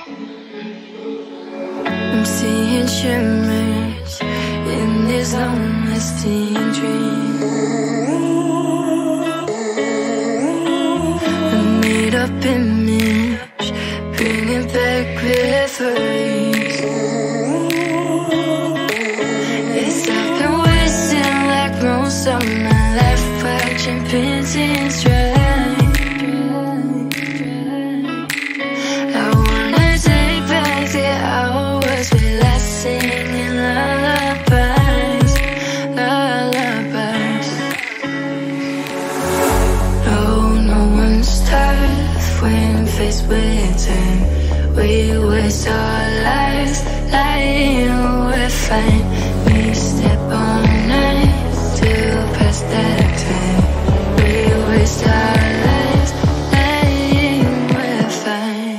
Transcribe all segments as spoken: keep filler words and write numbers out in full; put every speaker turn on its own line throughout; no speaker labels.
I'm seeing shimmers in these long-lasting dreams. A made-up image, bringing back memories. Yes, I've been wasting like most of my life, watching painting strike. Singing lullabies, lullabies. No, no one's tough when faced with time. We waste our lives lying we're fine. We step on nights to pass that time. We waste our lives lying we're fine.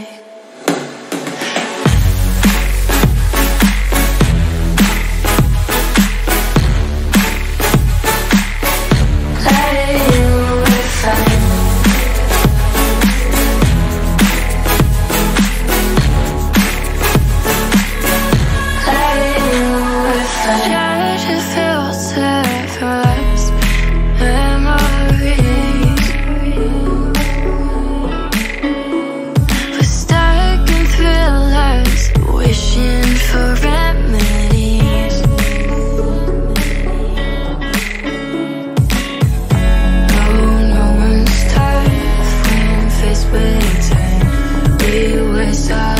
We waste our